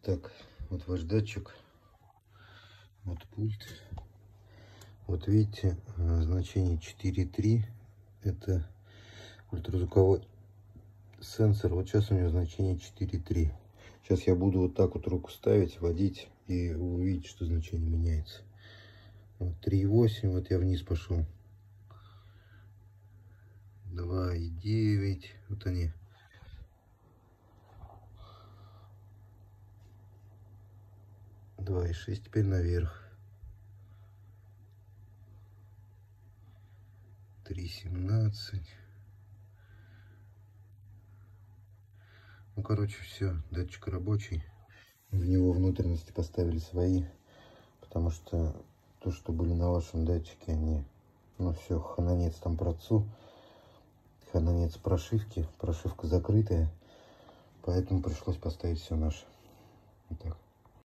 Так, вот ваш датчик, вот пульт. Вот видите, значение 4.3. Это ультразвуковой сенсор. Вот сейчас у него значение 4.3. Сейчас я буду вот так вот руку ставить, водить, и вы увидите, что значение меняется. Вот 3.8, вот я вниз пошел. 2.9, вот они. 2.6, теперь наверх. 3.17. Ну, короче, все, датчик рабочий. В него внутренности поставили свои, потому что то, что были на вашем датчике, они, ну все, хананец там процу, хананец прошивки, прошивка закрытая, поэтому пришлось поставить все наше.